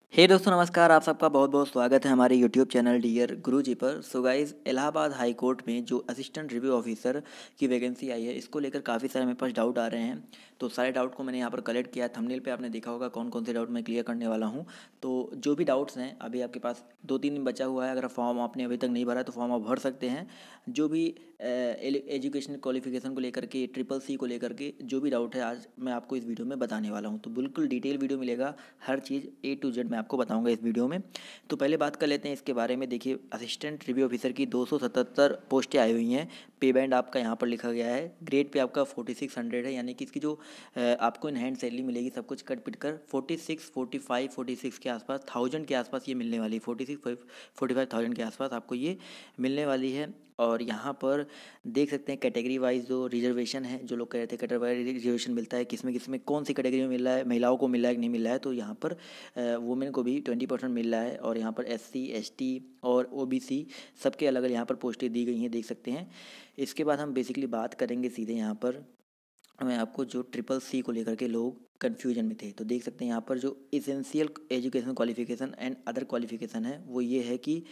हे दोस्तों नमस्कार। आप सबका बहुत बहुत स्वागत है हमारे यूट्यूब चैनल डियर गुरुजी पर। So guys, Allahabad high court में जो असिस्टेंट रिव्यू ऑफिसर की वैकेंसी आई है, इसको लेकर काफ़ी सारे मेरे पास डाउट आ रहे हैं। तो सारे डाउट को मैंने यहाँ पर कलेक्ट किया। थंबनेल पे आपने देखा होगा कौन कौन से डाउट मैं क्लियर करने वाला हूँ। तो जो भी डाउट्स हैं, अभी आपके पास 2-3 दिन बचा हुआ है। अगर फॉर्म आपने अभी तक नहीं भरा है तो फॉर्म आप भर सकते हैं। जो भी एजुकेशन क्वालिफिकेशन को लेकर के, ट्रिपल सी को लेकर के जो भी डाउट है, आज मैं आपको इस वीडियो में बताने वाला हूँ। तो बिल्कुल डिटेल वीडियो मिलेगा, हर चीज़ A to Z मैं आपको बताऊंगा इस वीडियो में। तो पहले बात कर लेते हैं इसके बारे में। देखिए, असिस्टेंट रिव्यू ऑफिसर की 277 पोस्टें आई हुई हैं। पे बैंड आपका यहाँ पर लिखा गया है। ग्रेड पे आपका 4600 है, यानी कि इसकी जो आपको इन हैंड सैलरी मिलेगी, सब कुछ कट पिट कर 46, 45, 46 के आसपास, 1000 के आसपास ये मिलने वाली है। 46, 45,000 के आसपास आपको ये मिलने वाली है। और यहाँ पर देख सकते हैं कैटेगरी वाइज जो रिजर्वेशन है, जो लोग कह रहे थे कैटेगरी वाइज रिजर्वेशन मिलता है, किस में कौन सी कैटेगरी में मिल रहा है, महिलाओं को मिल रहा है कि नहीं मिल रहा है। तो यहाँ पर वुमेन को भी 20% मिल रहा है। और यहाँ पर SC ST और OBC सबके अलग अलग यहाँ पर पोस्टें दी गई हैं, देख सकते हैं। इसके बाद हम बेसिकली बात करेंगे सीधे यहाँ पर। मैं आपको जो ट्रिपल सी को लेकर के लोग कन्फ्यूजन में थे, तो देख सकते हैं यहाँ पर जो essential education qualification and other qualification है, वो ये है कि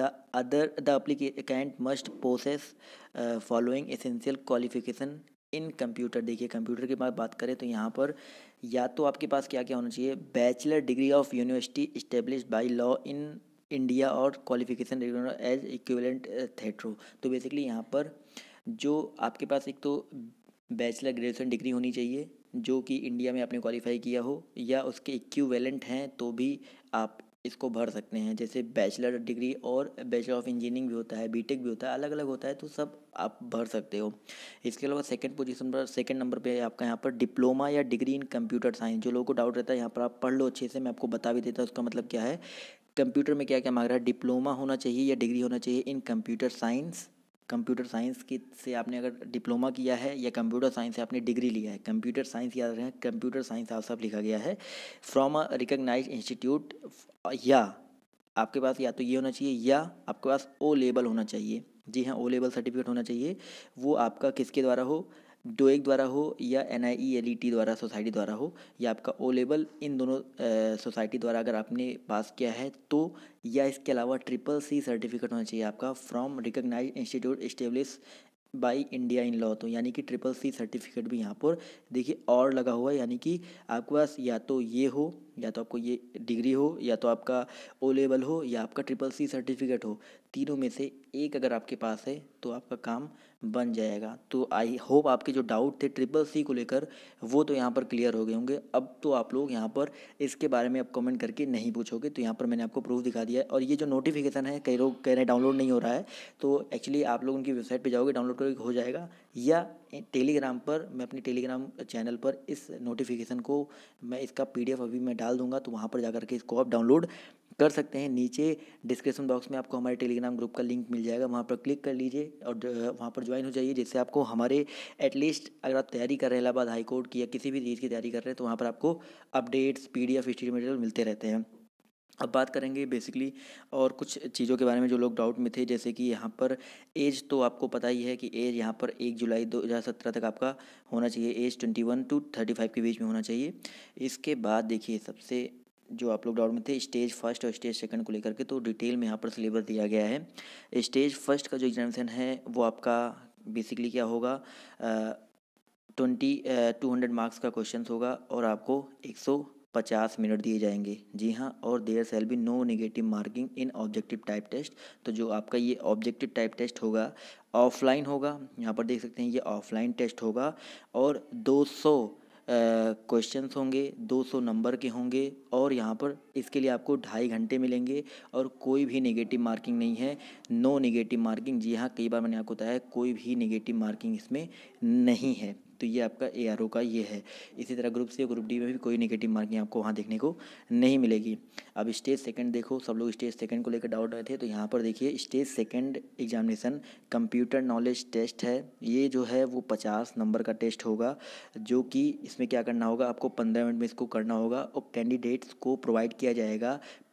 the applicant must possess following essential qualification in computer. देखिए, कंप्यूटर की बात करें तो यहाँ पर या तो आपके पास क्या क्या होना चाहिए, bachelor degree of university established by law in India और क्वालिफिकेशन एज इक्विवेलेंट थेट्रो। तो बेसिकली यहाँ पर जो आपके पास एक तो बैचलर ग्रेजुएशन डिग्री होनी चाहिए जो कि इंडिया में आपने क्वालिफाई किया हो, या उसके इक्विवेलेंट हैं तो भी आप इसको भर सकते हैं। जैसे बैचलर डिग्री और बैचलर ऑफ इंजीनियरिंग भी होता है, बीटेक भी होता है, अलग अलग होता है, तो सब आप भर सकते हो। इसके अलावा सेकंड पोजीशन पर, सेकंड नंबर पे आपका यहाँ पर डिप्लोमा या डिग्री इन कंप्यूटर साइंस। जो लोगों को डाउट रहता है, यहाँ पर आप पढ़ लो अच्छे से, मैं आपको बता भी देता हूँ उसका मतलब क्या है। कंप्यूटर में क्या क्या मांग रहा है, डिप्लोमा होना चाहिए या डिग्री होना चाहिए in computer science. Computer science की से आपने अगर डिप्लोमा किया है, या कंप्यूटर साइंस से आपने डिग्री लिया है। कंप्यूटर साइंस याद रखें, कंप्यूटर साइंस आप सब लिखा गया है, फ्रॉम अ रिकग्नाइज इंस्टीट्यूट। या आपके पास या तो ये होना चाहिए, या आपके पास O लेवल होना चाहिए। जी हाँ, O लेवल सर्टिफिकेट होना चाहिए। वो आपका किसके द्वारा हो, डोएक द्वारा हो या NIELET द्वारा, सोसाइटी द्वारा हो, या आपका O लेवल इन दोनों सोसाइटी द्वारा अगर आपने पास किया है तो। या इसके अलावा ट्रिपल सी सर्टिफिकेट होना चाहिए आपका, from recognize institute establish by India in law. तो यानी कि ट्रिपल सी सर्टिफिकेट भी यहाँ पर देखिए और लगा हुआ है, यानी कि आपके पास या तो ये हो, या तो आपको ये डिग्री हो, या तो आपका O लेवल हो, या आपका ट्रिपल सी सर्टिफिकेट हो। तीनों में से एक अगर आपके पास है तो आपका काम बन जाएगा। तो आई होप आपके जो डाउट थे ट्रिपल सी को लेकर, वो तो यहाँ पर क्लियर हो गए होंगे। अब तो आप लोग यहाँ पर इसके बारे में अब कमेंट करके नहीं पूछोगे। तो यहाँ पर मैंने आपको प्रूफ दिखा दिया है। और ये जो नोटिफिकेशन है, कई लोग कह रहे हैं डाउनलोड नहीं हो रहा है, तो एक्चुअली आप लोग उनकी वेबसाइट पे जाओगे, डाउनलोड करके हो जाएगा। या टेलीग्राम पर, मैं अपने टेलीग्राम चैनल पर इस नोटिफिकेशन को, मैं इसका PDF अभी मैं डाल दूंगा, तो वहाँ पर जाकर के इसको आप डाउनलोड कर सकते हैं। नीचे डिस्क्रिप्शन बॉक्स में आपको हमारे टेलीग्राम ग्रुप का लिंक मिल जाएगा, वहाँ पर क्लिक कर लीजिए और वहाँ पर ज्वाइन हो जाइए, जिससे आपको हमारे एटलीस्ट अगर आप तैयारी कर रहे हैं इलाहाबाद हाई कोर्ट की या किसी भी चीज़ की तैयारी कर रहे हैं, तो वहाँ पर आपको अपडेट्स, PDF, स्टडी मटेरियल मिलते रहते हैं। अब बात करेंगे बेसिकली और कुछ चीज़ों के बारे में जो लोग डाउट में थे, जैसे कि यहाँ पर एज तो आपको पता ही है कि एज यहाँ पर 1 जुलाई 2017 तक आपका होना चाहिए। एज 21 to 35 के बीच में होना चाहिए। इसके बाद देखिए, सबसे जो आप लोग डाउट में थे स्टेज फर्स्ट और स्टेज सेकंड को लेकर के, तो डिटेल में यहाँ पर सिलेबस दिया गया है। स्टेज फर्स्ट का जो एग्जामिनेशन है वो आपका बेसिकली क्या होगा, 200 मार्क्स का क्वेश्चन होगा और आपको 150 मिनट दिए जाएंगे। जी हाँ, और there shall be no negative marking in objective type test. तो जो आपका ये ऑब्जेक्टिव टाइप टेस्ट होगा, ऑफलाइन होगा। यहाँ पर देख सकते हैं ये ऑफलाइन टेस्ट होगा, और 200 क्वेश्चंस होंगे, 200 नंबर के होंगे। और यहाँ पर इसके लिए आपको 2.5 घंटे मिलेंगे, और कोई भी नेगेटिव मार्किंग नहीं है, नो नेगेटिव मार्किंग। जी हाँ, कई बार मैंने आपको बताया कोई भी नेगेटिव मार्किंग इसमें नहीं है। तो ये आपका ARO का ये है। इसी तरह ग्रुप C और ग्रुप D में भी कोई नेगेटिव मार्किंग आपको वहाँ देखने को नहीं मिलेगी। अब स्टेज सेकंड देखो, सब लोग स्टेज सेकंड को लेकर डाउट रहे थे, तो यहाँ पर देखिए stage second examination computer knowledge test है। ये जो है वो 50 नंबर का टेस्ट होगा, जो कि इसमें क्या करना होगा, आपको 15 मिनट में इसको करना होगा, और कैंडिडेट्स को प्रोवाइड किया जाएगा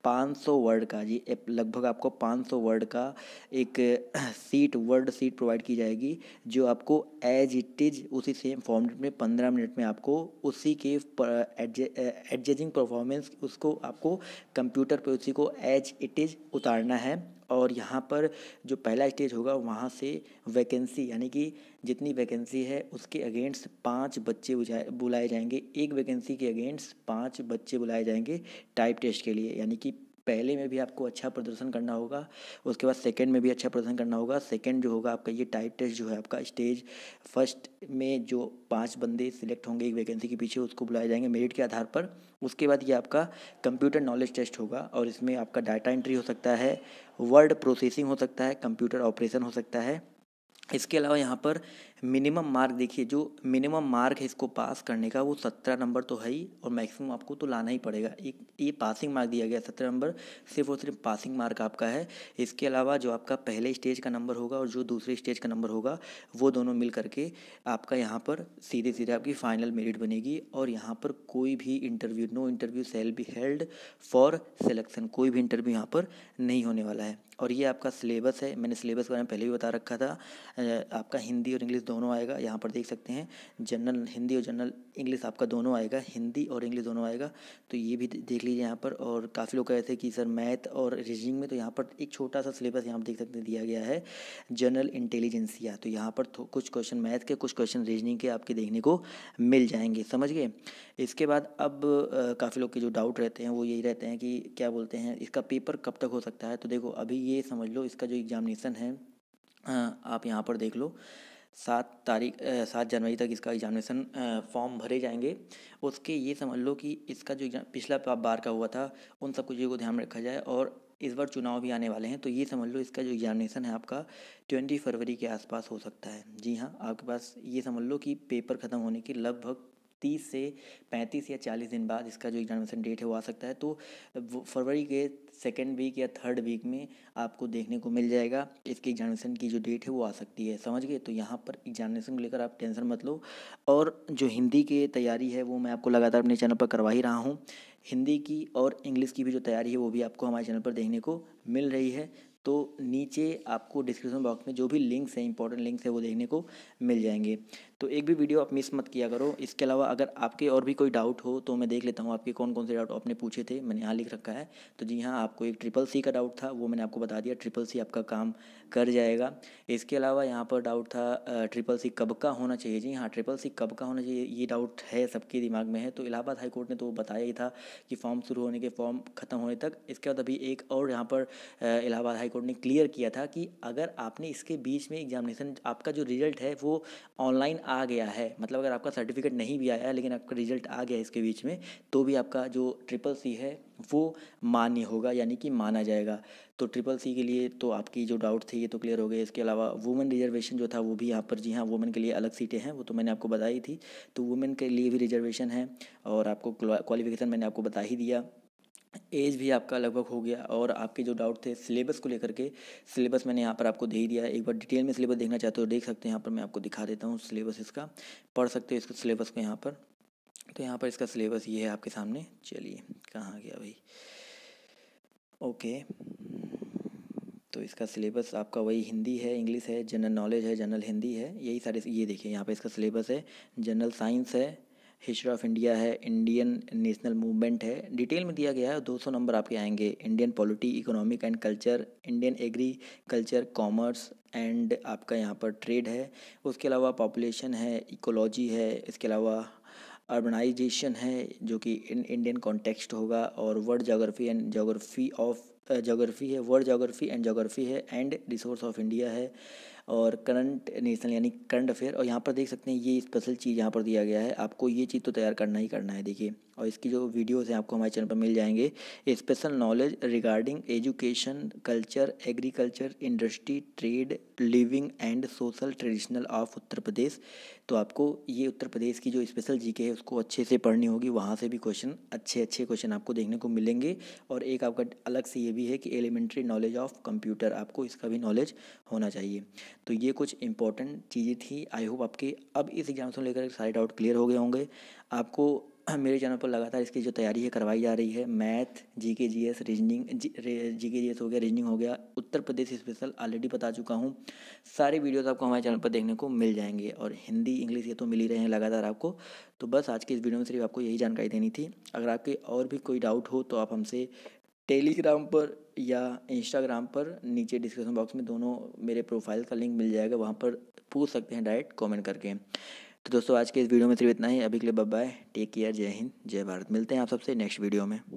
500 वर्ड का जी, लगभग आपको 500 वर्ड का एक वर्ड सीट प्रोवाइड की जाएगी, जो आपको एज इट इज़ उसी सेम फॉर्मेट में 15 मिनट में आपको उसी के एडजस्टिंग परफॉर्मेंस उसको आपको कंप्यूटर पे उसी को एज इट इज़ उतारना है। और यहाँ पर जो पहला स्टेज होगा वहाँ से वैकेंसी, यानी कि जितनी वैकेंसी है उसके अगेंस्ट 5 बच्चे बुलाए जाएंगे, एक वैकेंसी के अगेंस्ट 5 बच्चे बुलाए जाएंगे टाइप टेस्ट के लिए। यानी कि पहले में भी आपको अच्छा प्रदर्शन करना होगा, उसके बाद सेकंड में भी अच्छा प्रदर्शन करना होगा। सेकंड जो होगा आपका ये टाइप टेस्ट जो है आपका स्टेज फर्स्ट में जो 5 बंदे सिलेक्ट होंगे एक वैकेंसी के पीछे, उसको बुलाए जाएंगे मेरिट के आधार पर। उसके बाद ये आपका कंप्यूटर नॉलेज टेस्ट होगा, और इसमें आपका डाटा एंट्री हो सकता है, वर्ड प्रोसेसिंग हो सकता है, कंप्यूटर ऑपरेशन हो सकता है। इसके अलावा यहाँ पर मिनिमम मार्क देखिए, जो मिनिमम मार्क है इसको पास करने का वो 17 नंबर तो है ही, और मैक्सिमम आपको तो लाना ही पड़ेगा। एक ये पासिंग मार्क दिया गया 17 नंबर, सिर्फ और सिर्फ पासिंग मार्क आपका है। इसके अलावा जो आपका पहले स्टेज का नंबर होगा और जो दूसरे स्टेज का नंबर होगा वो दोनों मिल करके आपका यहाँ पर सीधे सीधे आपकी फाइनल मेरिट बनेगी। और यहाँ पर कोई भी interview, no interview shall be held for selection, कोई भी इंटरव्यू यहाँ पर नहीं होने वाला है। और ये आपका सिलेबस है, मैंने सिलेबस के बारे में पहले भी बता रखा था। आपका हिंदी और इंग्लिश दोनों आएगा, यहाँ पर देख सकते हैं जनरल हिंदी और जनरल इंग्लिश आपका दोनों आएगा, हिंदी और इंग्लिश दोनों आएगा। तो ये भी देख लीजिए यहाँ पर। और काफ़ी लोग कहते हैं कि सर मैथ और रीजनिंग में, तो यहाँ पर एक छोटा सा सिलेबस यहाँ पर देख सकते हैं दिया गया है, जनरल इंटेलिजेंसिया। तो यहाँ पर कुछ क्वेश्चन मैथ के, कुछ क्वेश्चन रीजनिंग के आपके देखने को मिल जाएंगे, समझ गए। इसके बाद अब काफ़ी लोग के जो डाउट रहते हैं वो यही रहते हैं कि क्या बोलते हैं इसका पेपर कब तक हो सकता है। तो देखो अभी ये समझ लो, इसका जो एग्जामिनेशन है आप यहाँ पर देख लो, 7 जनवरी तक इसका एग्जामिनेशन फॉर्म भरे जाएंगे। उसके ये समझ लो कि इसका जो एग्जाम पिछला बार का हुआ था उन सब चीज़ों को ध्यान में रखा जाए, और इस बार चुनाव भी आने वाले हैं, तो ये समझ लो इसका जो एग्जामिनेशन है आपका 20 फरवरी के आसपास हो सकता है। जी हाँ, आपके पास ये समझ लो कि पेपर ख़त्म होने के लगभग 30 से 35 या 40 दिन बाद इसका जो एग्जामिनेशन डेट है वो आ सकता है। तो फरवरी के सेकेंड वीक या थर्ड वीक में आपको देखने को मिल जाएगा, इसके एग्जामिनेशन की जो डेट है वो आ सकती है, समझ गए। तो यहाँ पर एग्जामिनेशन को लेकर आप टेंशन मत लो। और जो हिंदी की तैयारी है वो मैं आपको लगातार अपने चैनल पर करवा ही रहा हूँ। हिंदी की और इंग्लिश की भी जो तैयारी है वो भी आपको हमारे चैनल पर देखने को मिल रही है। तो नीचे आपको डिस्क्रिप्शन बॉक्स में जो भी लिंक्स हैं, इंपॉर्टेंट लिंक्स है, वो देखने को मिल जाएंगे। तो एक भी वीडियो आप मिस मत किया करो। इसके अलावा अगर आपके और भी कोई डाउट हो तो मैं देख लेता हूँ आपके कौन कौन से डाउट आपने पूछे थे, मैंने यहाँ लिख रखा है। तो जी हाँ, आपको एक CCC का डाउट था, वो मैंने आपको बता दिया, CCC आपका काम कर जाएगा। इसके अलावा यहाँ पर डाउट था CCC कब का होना चाहिए। जी हाँ, CCC कब का होना चाहिए ये डाउट है, सबके दिमाग में है। तो इलाहाबाद हाई कोर्ट ने तो बताया ही था कि फॉर्म शुरू होने के फॉर्म ख़त्म होने तक। इसके बाद अभी एक और यहाँ पर इलाहाबाद हाई कोर्ट ने क्लियर किया था कि अगर आपने इसके बीच में एग्जामिनेशन, आपका जो रिजल्ट है वो ऑनलाइन आ गया है, मतलब अगर आपका सर्टिफिकेट नहीं भी आया है लेकिन आपका रिजल्ट आ गया है इसके बीच में, तो भी आपका जो CCC है वो मान्य होगा, यानी कि माना जाएगा। तो CCC के लिए तो आपकी जो डाउट थे ये तो क्लियर हो गए। इसके अलावा वुमेन रिजर्वेशन जो था वो भी यहाँ पर, जी हाँ, वुमेन के लिए अलग सीटें हैं, वो तो मैंने आपको बताई थी। तो वुमेन के लिए भी रिजर्वेशन है, और आपको क्वालिफिकेशन मैंने आपको बता ही दिया। एज भी आपका लगभग हो गया। और आपके जो डाउट थे सिलेबस को लेकर के, सिलेबस मैंने यहाँ पर आपको दे ही दिया है। एक बार डिटेल में सिलेबस देखना चाहते हो देख सकते हैं, यहाँ पर मैं आपको दिखा देता हूँ सिलेबस इसका, पढ़ सकते हो इसका सिलेबस को यहाँ पर। तो यहाँ पर इसका सिलेबस ये है आपके सामने। चलिए, कहाँ गया भाई, ओके। तो इसका सिलेबस आपका वही हिंदी है, इंग्लिश है, जनरल नॉलेज है, जनरल हिंदी है, यही सारे। ये देखिए यहाँ पे इसका सिलेबस है, जनरल साइंस है, हिस्ट्री ऑफ इंडिया है, इंडियन नेशनल मूवमेंट है, डिटेल में दिया गया है। 200 नंबर आपके आएंगे। Indian polity, economic and culture, Indian agriculture, commerce and आपका यहाँ पर ट्रेड है। उसके अलावा पॉपुलेशन है, इकोलॉजी है, इसके अलावा अर्बनाइजेशन है जो कि इंडियन कॉन्टेक्स्ट होगा, और world geography and geography of geography है, वर्ल्ड जोग्राफी एंड जोग्राफी है, एंड रिसोर्स ऑफ इंडिया है, और करंट नेशनल यानी करंट अफेयर। और यहाँ पर देख सकते हैं ये स्पेशल चीज़ यहाँ पर दिया गया है, आपको ये चीज़ तो तैयार करना ही करना है, देखिए। और इसकी जो वीडियोज़ हैं आपको हमारे चैनल पर मिल जाएंगे, special knowledge regarding education, culture, agriculture, industry, trade, living and social traditional of Uttar Pradesh. तो आपको ये उत्तर प्रदेश की जो स्पेशल जीके है उसको अच्छे से पढ़नी होगी, वहाँ से भी क्वेश्चन, अच्छे अच्छे क्वेश्चन आपको देखने को मिलेंगे। और एक आपका अलग से ये भी है कि एलिमेंट्री नॉलेज ऑफ कंप्यूटर, आपको इसका भी नॉलेज होना चाहिए। तो ये कुछ इंपॉर्टेंट चीज़ें थी। आई होप आपके अब इस एग्जाम से लेकर सारे डाउट क्लियर हो गए होंगे। आपको मेरे चैनल पर लगातार इसकी जो तैयारी है करवाई जा रही है। Math, GK GS, reasoning, GK GS हो गया, रीजनिंग हो गया, उत्तर प्रदेश स्पेशल ऑलरेडी बता चुका हूँ। सारे वीडियोस आपको हमारे चैनल पर देखने को मिल जाएंगे और हिंदी इंग्लिश ये तो मिल ही रहे हैं लगातार आपको। तो बस आज की इस वीडियो में सिर्फ आपको यही जानकारी देनी थी। अगर आपके और भी कोई डाउट हो तो आप हमसे टेलीग्राम पर या इंस्टाग्राम पर नीचे डिस्क्रिप्शन बॉक्स में दोनों मेरे प्रोफाइल का लिंक मिल जाएगा, वहाँ पर पूछ सकते हैं डायरेक्ट कमेंट करके। तो दोस्तों आज के इस वीडियो में सिर्फ इतना ही। अभी के लिए बाय बाय, टेक केयर, जय हिंद, जय भारत। मिलते हैं आप सबसे नेक्स्ट वीडियो में।